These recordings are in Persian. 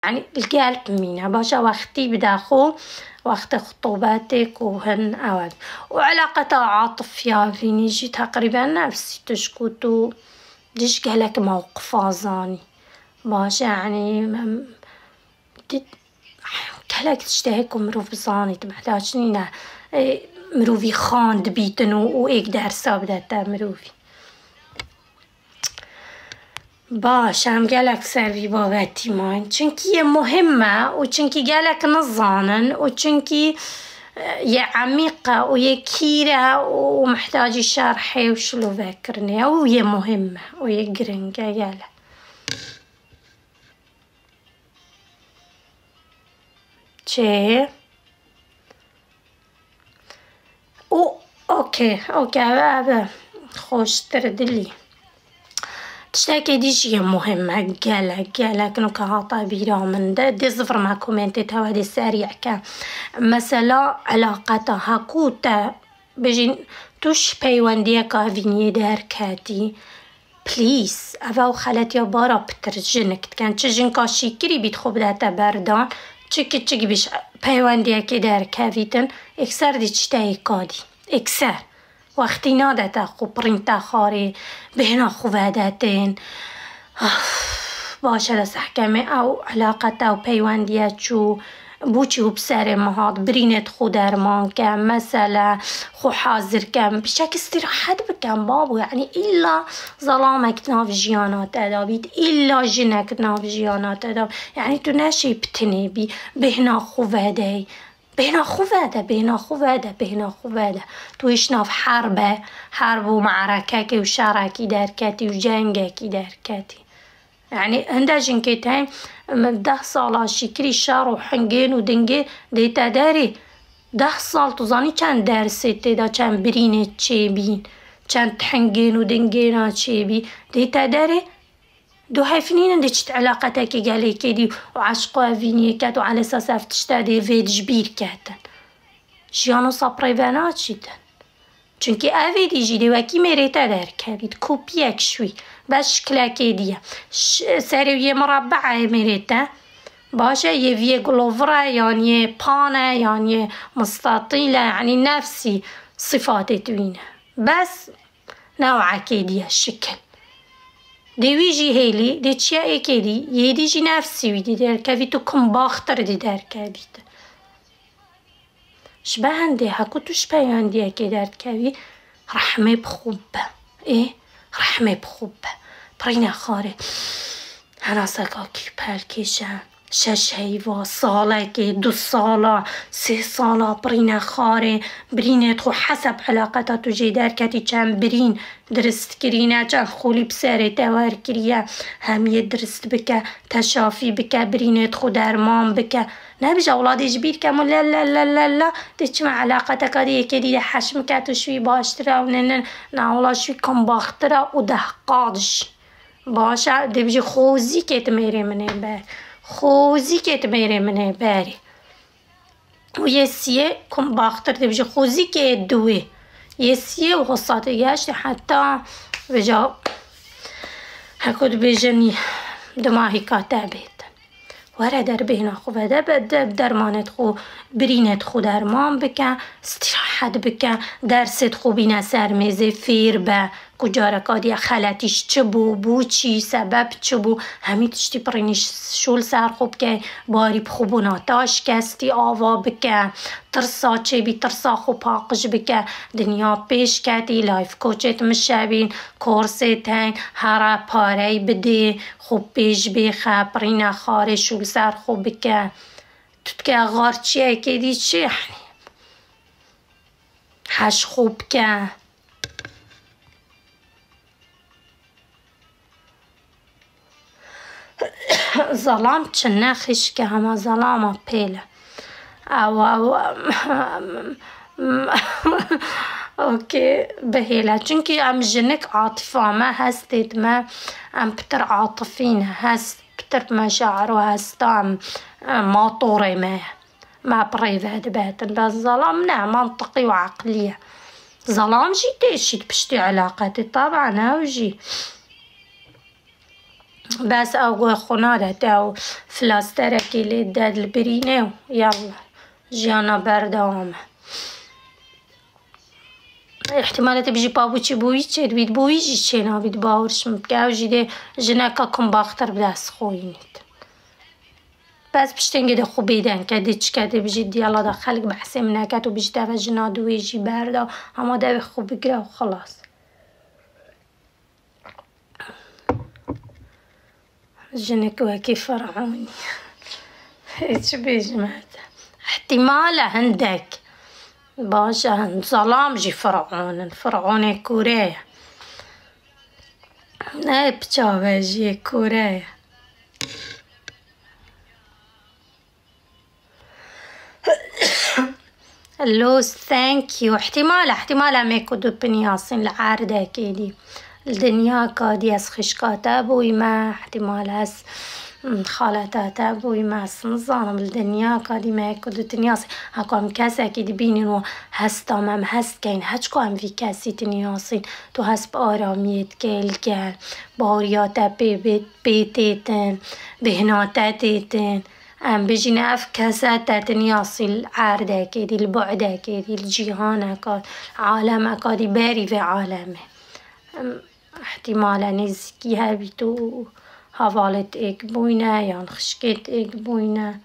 يعني القلب مينا باشا وقتي بداخو وقت خطوباتك وهن أول وعلاقة عاطفية فيني جي تقريبا نفسي تشكوتو ديش قالك موقف عزاني باشا يعني قالك تشتهيكم مروف زاني تمحتاجنينا مروفي خاند بيتنو وإيك درسا بداتا مروفي باش هم قالك سربي باباتي ماين چونكي مهمة وچونكي قالك نظانا وچونكي يا عميقة ويا كيرة ومحتاجة شرحي وشلو فاكرني ويا مهمة ويا قرنقة قالك چه اوكي بابا خوش تردلي تشتاكي ديجي مهمة قالك نو كهاطا بيرا من دي صفر مع كومنتات هوا دي سريع كان مثلا علاقتها هاكوتا بجين توش بيوانديا كافيني دار كاتي بليز افاو خالتي بارا بترجنك كان تشجن كاشي كري بيتخوب داتا بردان تشكي بيش بيوانديا كي دار كافيتن اكسر دي تشتاي كادي اكسر وقتی نادت خو برینتا خاری بهنا خوادتين باشه دست حکمه او علاقت او پیوندیه چو بوچی و بسر مهاد برینت خو درمان کم مثلا خو حاضر کم بشک استراحت بکم بابو يعني إلا ظلامك ناف جيانات أدابيت إلا جنك ناف جيانات أداب يعني تو نشي بتنبي بهنا خوادي بهنا خوادة تويش ناف حرب ومعركة وشاركي داركاتي وجنگكي داركاتي يعني هندا جنكيتين من 10 سالة شكري شار وحنجين ودنجي ديتا داري 10 سال تظاني كان درستي دا كان برينة تشيبين كان تحنجين ودنجينا تشيبي ديتا داري دو هفنين ديش علاقتك قالي كدي وعشقوا فيني كات وعلى اساس تشتادي فيد جبير كاتن جيانو صبري بنات جدا چونكي اوي ديجي دي وكي مريتا دار كابيد كوبيك شوي باش شكلها كيديا ساري مربعة مريتا باشا يفي غلوفرا يعني بانا يعني مستطيلة يعني نفسي صفات توينه بس نوعا كيديا الشكل دي ويجي هيلي دي تشيا كيدي يديجي نفسي ويدي دار كافيتو كم باختر دي دار كافيت شبه عندي هاكوتو شبه عندي كي دار كافي رحمة بخوبة رحمة بخوبة برينا خاري انا ساكاكي بالكيشان 6 هيفا صالة كي 2 صالة 3 صالة برينا خاري برينت خو حسب علاقتها تجي دار كاتي كان برين درست كرينا كان خولي بساري توار كريا هم يدرست بك تشافي بك برينت خو درمان بك نبجا اولادي جبير كامل لا لا لا لا لا ديش مع علاقتك هذه كدي حشمك شوي باشترا ونن ناولا شوي كم باخترا وده قادش باشا دي بجي خوزي كيت ميري مني بار خوزي كيت ميري مني باري ويسيه كم باختر دي بجي خوزي كيت دوي يسيه وخصاتي ياش حتى بجا هكود بيجني دماغي كاتبت ورا دربينا خو بدا درمانت خو برينت خو درمان بك استراحت بك درست خو بينا سرمزه فير با کجارکادی خلاتیش چه بو چی سبب چه بو همین تشتی برینش شول سر خوب که باری بخوبوناتاش کستی آوا بکه ترسا چه بی ترسا خوب پاقش بکه دنیا پیش کتی لایف کوچت مشابین کورست هن هر پاره بده خوب پیش بخه برین خاره شول سر خوب بکه تتکه غار چیه که دی چه یعنی هش خوب که ظلام چنه خشکه همه ظلام پیله او اوكي بهيلا چونكي ام جنك عاطفة ما هستيت ما ام بتر عاطفين هست بتر مشاعر وهستام ماطوري ما بريفاد باتن بس ظلام نعم منطقي وعقلية ظلام جي تيشي بشتي علاقاتي طبعا هاوجي بس او خناده تاو فلاستركي اللي داد البرينه يلا جانا بردامه احتمالات بيجي بابوچی بویچه بید بویجی چه نابید باورش مبکاو جیده جنکا کم باختر بدست خوینید بس بشتنگه ده خوب بیدن که دیچ کده بجی دیالا دا خلق بحثی منکت و بجی ده جنا دویجی بردا اما ده خوب بگره و خلاص جنك وكي فرعوني ايش بيجمعت احتمال عندك باشا ظلام جي فرعون كوريا اي بتشاوه جي كوريا اللوز ثانك يو احتمال ميكو دو بنياصين العاردة كيدي الدنيا كادي اس خشكات ابوي ما احتمال اس خالتات ابوي ما سنظام الدنيا كادي ما كدو تنياصي هاكم كاسا كي دبينين و هستا مم هست كين هچكو هم في كاسي تنياصين تو هست بآرامیت كل بارياتا بيتيتن بهناتاتيتن ام بجينا اف كاساتا تنياصي العاردة كيدي البعدة كيدي الجيهانة كاد عالمة كادي باري في عالمه احتمالا نزكي هابيتو هفالت ايك بوينة يعني خشكت ايك بوينة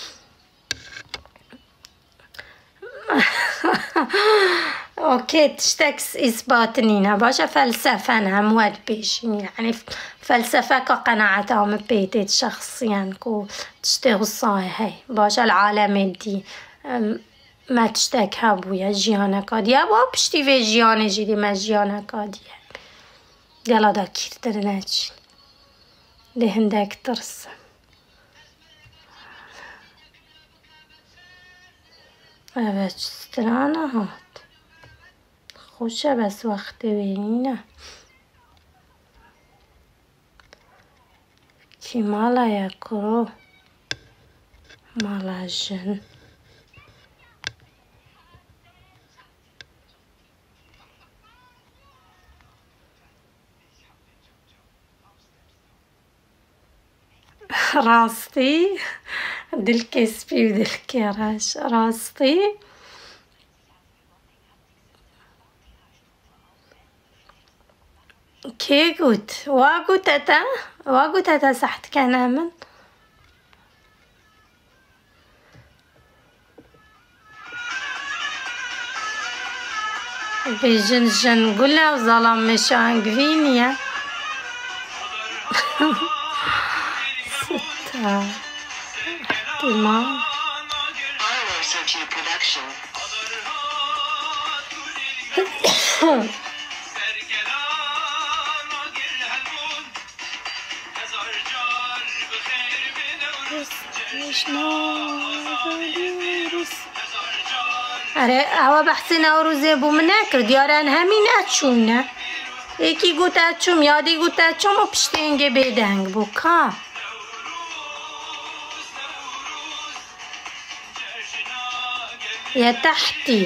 اوكي تشتكس اثباتنينا باشا فلسفة انا مواد بيشين يعني فلسفة كقناعة ام بيتت شخصيا كو تشتغل صاحي باشا العالم دي ما تشتك هابويا جيانا كاديا بوا بشتي في جيانا جيدي ما جيانا كاديا يلا دا كير درناج ده هندك ترس اوش سترانا هات خوشه بس وقت بینینه کی مالا یکرو مالا جن راستي دلكسبي ودلكراش راستي كي قلت واقو تاتا صحت كان من بيجن قلنا وظلام مشان قفينيا احتمال اره هوا بحث نوروزه بو منکر دیارن همین اچونه یکی گوت اچوم یادی گوت اچوم و پشتینگه بیدنگ بو که يا تحتي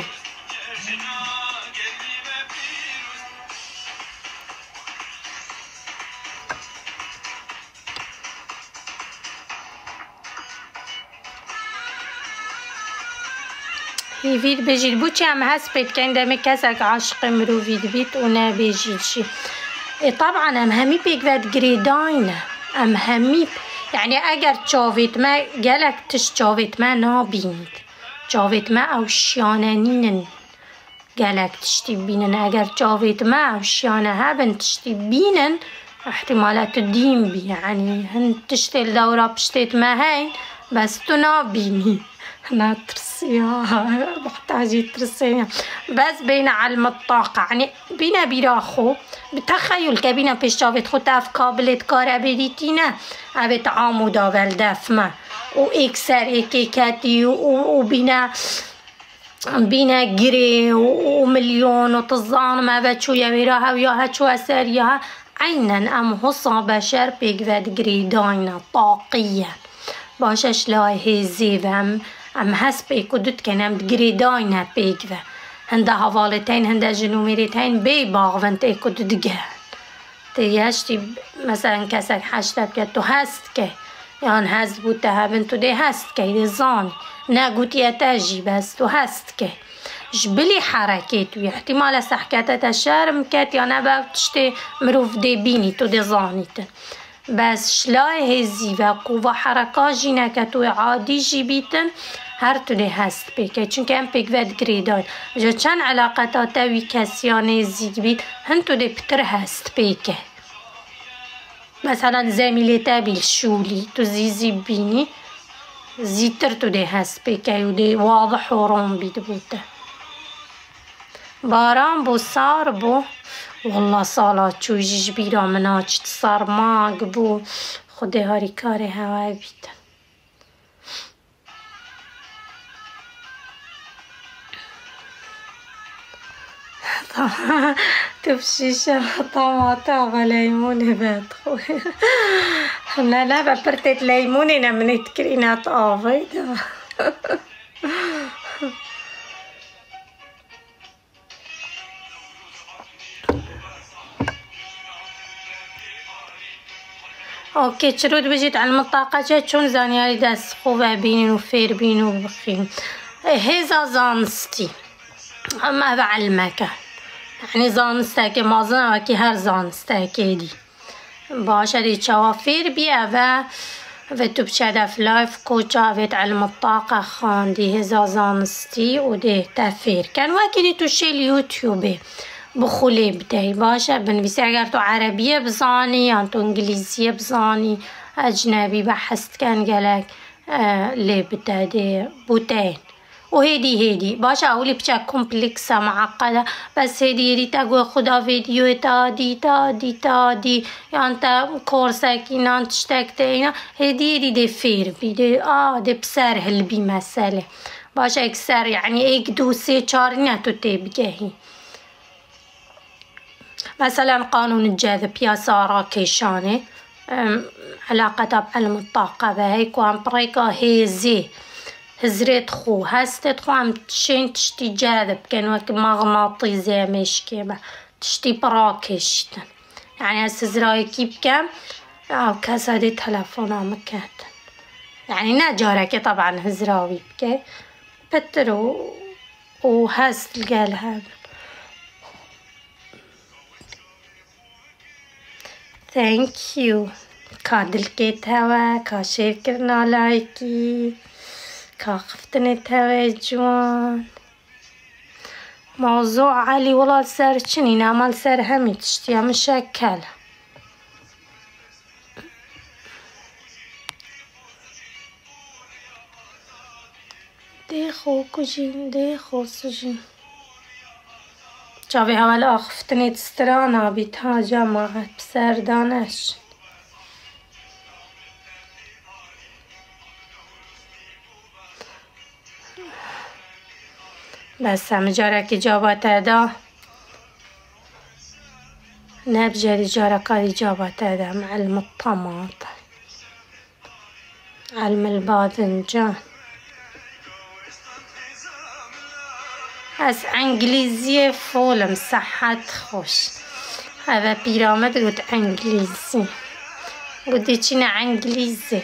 هي فيد بيجي بوتشي عم هسبت كان دامي كاسك عاشق مرو فيد بيت ونا بيجي شي طبعا ام همي بيك فاد جريداين ام همي يعني اگر تشوفيت ما قالك تشوفيت ما نابيند جاوید ما او شیاننینن گلک تشتی بینن اگر جاوید ما او شیانه هبن تشتی بینن احتمالات دیم بی يعني هن تشتي الدورة بشتيت ما هين بس تو نابيني انا ترسيها بحتاجي ترسيها بس بين علم الطاقة يعني بينا بيراخو بتخيل كبينا بيش جاوید خود اف كابلت كار ابديتينا ابت عامو داول دفمه و اكسر اكيكاتي وبينا جري ومليون وطزان ما بتشو يميراها وياها شو اسريها عينا ام هصا بشر بيقفد جريداينا طاقيا باشش لا هزيف ام هس بيكودت كنم جريداينا بيقفه هنده هوالتين هنده جنوميرتين بي باغفنت ايكودت جهن تياشتي مثلا كسك حشتب که تو هست که یان هست بود تهبن تو ده هست که ده زانی نگوتی اتاجی بس تو هست که جبلي حركات واحتمال سحكاتها تشارم كات يا نبا تشتي مروف دي بيني تو دي زانيتن بس شلاي هزي وقوة حركة جينا كتو عادي جيبيتن هر تو دي هست بيكي چونك ام بيك ود گريدان جا چند علاقة تاوي كسيان هزي بيت هن تو دي بتر هست بيكي مثلا زميلي تابي الشولي تو زيزي بيني زيتر تو دي هست بيكي ودي واضح ورون بيد بوته باران بو صار بو والله صالات شو يجي بيرا مناج صار ماق بو خدي هاري كاري هواي بيت تبشيشة طماطة وليمونة بادخل انا لا ببرتت ليمونة نمنت كرينات آفيدا اوكي شرود بجيت على المطاقة جات شون زانياري داس خوفا بيني وفير بيني وبخين هيزا زانستي اما بعلمك يعني زانستاكي مازنا وكي هر زانستاكي دي باش هدي شوافير بيا و تو بشادا في لايف كوچا ويت على المطاقة خان دي هيزا زانستي ودي تافير كان واكي تو شي اليوتيوب بخولي بداي باشا بنبيس اگر تو عربية بزاني يعني تو انجليزية بزاني اجنبي بحثت كان قالك لي بدادي بوتين وهيدي باشا اولي بشا كومبلكسة معقدة بس هيدي تقوى خدا فيديو تادي يعني تا كورساكي نان تشتاكتينا هيدي دي فير بيدي دي بسرهل بي مسألة باشا اكسر يعني ايك دوسي چارنا تو تبقاهي مثلا قانون الجاذب يا سارة كيشاني علاقة بعلم الطاقة بهيك وعم بريكا هيزي هزريت خو هستت خو عم تشين تشتي جاذب كان وك مغناطيسي مشكبة تشتي براكشتن يعني هسه زرايكي بكم كاسة دي تلفونا مكاتن يعني ناجاركي طبعا هزراوي بكي بترو وهست القال هذا Thank you. كادلكيت هوا كاشير كرنا لايكي كاخفتنت هوا جوان موضوع عالي والله سار چني نعمل سار همي تشتيا مشكل ديخو كجين ديخو سجين شافي هوا اخفتنت سترانا بيتها جامعة بسار دانش بس هم جارك اجابات ادا نبجر جارك اجابات ادا معلم الطماط علم الباذنجان از انگلیزی فول مسحت خوش هذا بيرامد قلت انگلیزی قلت چينا انگلیزی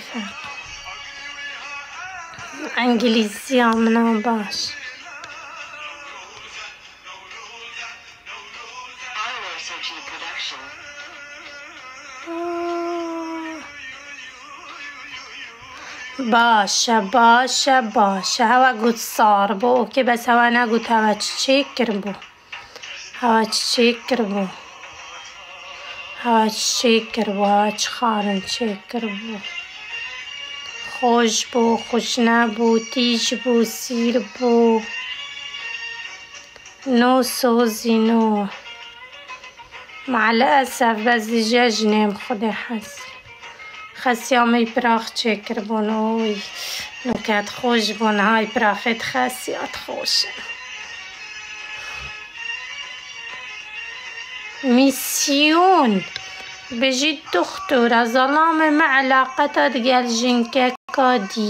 انگلیزی آمنا باش باشه هوا قد صار بو اوكي بس هوا انا قلت هوا تشيكر بو هوا تشيكر بو هوا تشيكر بو هوا تشخارن تشيكر بو خوش بو خوش نبو تيج بو سير بو نو سوزي نو مع الأسف بس دجاج نام خدي حس خسيامي براخ تشكر بونوي نكات خوش بون هاي براخت خاسيات خوش ميسيون بجي الدكتورة ظلام مع علاقتها تقال جنكا كادي